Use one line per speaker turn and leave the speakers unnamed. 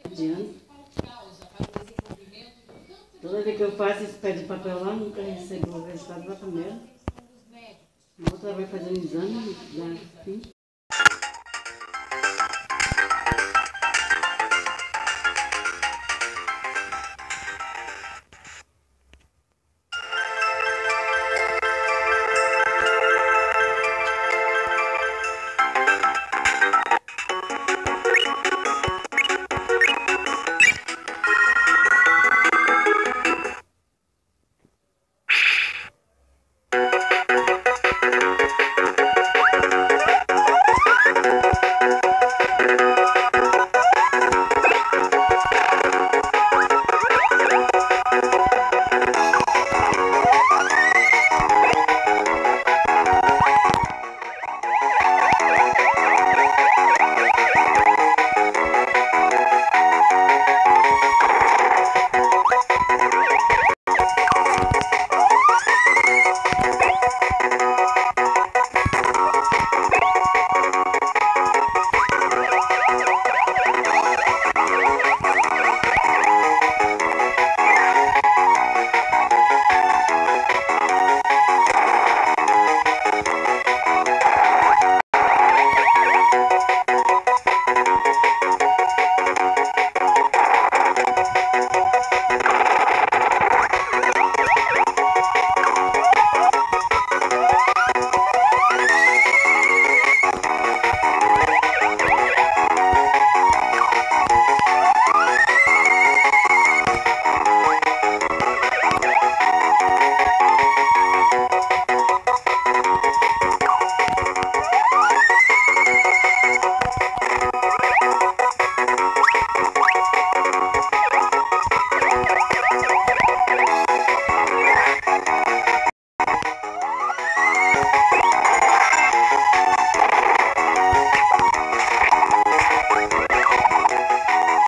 Adianta. Toda vez que eu faço esse pé de papel lá, nunca recebo o resultado lá primeiro. A outra vai fazer um exame, dá fim.